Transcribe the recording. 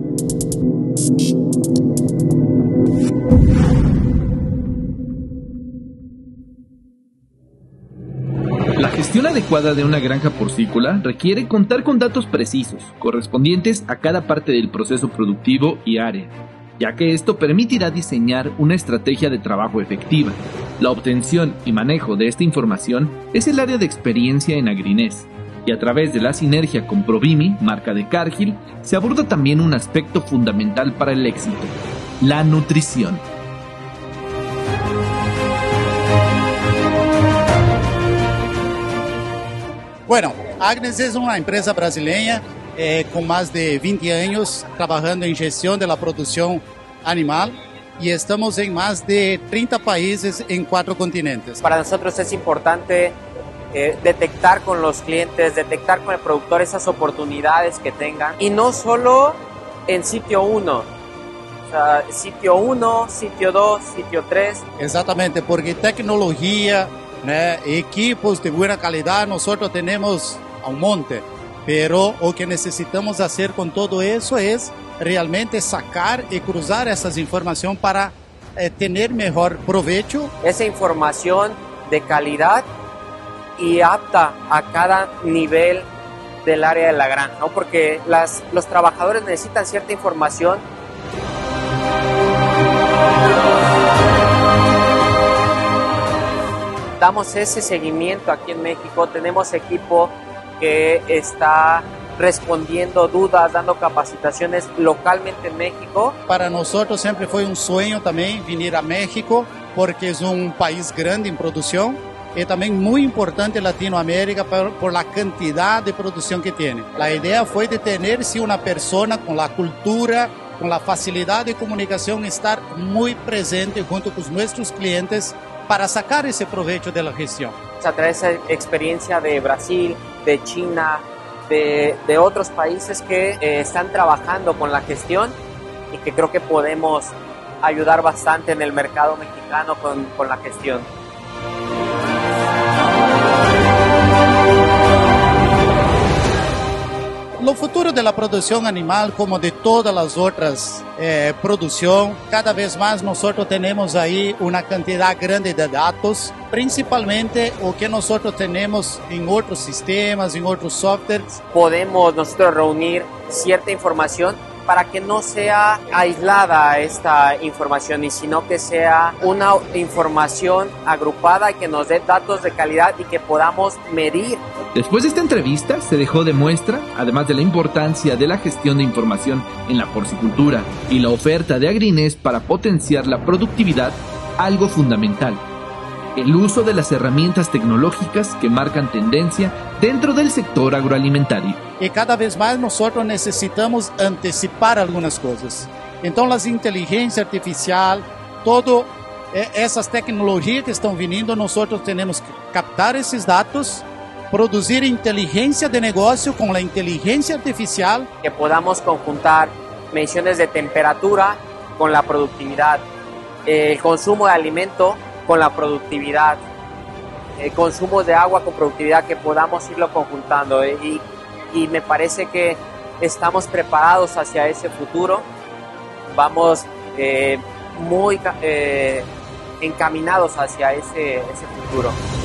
La gestión adecuada de una granja porcícola requiere contar con datos precisos, correspondientes a cada parte del proceso productivo y área, ya que esto permitirá diseñar una estrategia de trabajo efectiva. La obtención y manejo de esta información es el área de experiencia en Agrinés, y a través de la sinergia con Provimi, marca de Cargill, se aborda también un aspecto fundamental para el éxito: la nutrición. Bueno, Agnes es una empresa brasileña con más de 20 años trabajando en gestión de la producción animal y estamos en más de 30 países en 4 continentes. Para nosotros es importante detectar con los clientes, detectar con el productor esas oportunidades que tengan, y no solo en sitio 1, o sea, sitio 1, sitio 2, sitio 3. Exactamente, porque tecnología, equipos de buena calidad nosotros tenemos a un monte, pero lo que necesitamos hacer con todo eso es realmente sacar y cruzar esas informaciones para tener mejor provecho. Esa información de calidad y apta a cada nivel del área de la granja, ¿no? Porque los trabajadores necesitan cierta información. Damos ese seguimiento aquí en México, tenemos equipo que está respondiendo dudas, dando capacitaciones localmente en México. Para nosotros siempre fue un sueño también venir a México, porque es un país grande en producción y también muy importante en Latinoamérica por la cantidad de producción que tiene. La idea fue de tener sí, una persona con la cultura, con la facilidad de comunicación, estar muy presente junto con nuestros clientes para sacar ese provecho de la gestión. A través de esa experiencia de Brasil, de China, de otros países que están trabajando con la gestión y que creo que podemos ayudar bastante en el mercado mexicano con la gestión. Lo futuro de la producción animal, como de todas las otras producción, cada vez más nosotros tenemos ahí una cantidad grande de datos, principalmente lo que nosotros tenemos en otros sistemas, en otros softwares. Podemos nosotros reunir cierta información para que no sea aislada esta información, y sino que sea una información agrupada y que nos dé datos de calidad y que podamos medir. Después de esta entrevista se dejó de muestra, además de la importancia de la gestión de información en la porcicultura y la oferta de Agrinés para potenciar la productividad, algo fundamental: el uso de las herramientas tecnológicas que marcan tendencia dentro del sector agroalimentario. Y cada vez más nosotros necesitamos anticipar algunas cosas. Entonces la inteligencia artificial, todas esas tecnologías que están viniendo, nosotros tenemos que captar esos datos, producir inteligencia de negocio con la inteligencia artificial. Que podamos conjuntar mediciones de temperatura con la productividad, el consumo de alimento con la productividad, el consumo de agua con productividad, que podamos irlo conjuntando. Y me parece que estamos preparados hacia ese futuro. Vamos muy encaminados hacia ese futuro.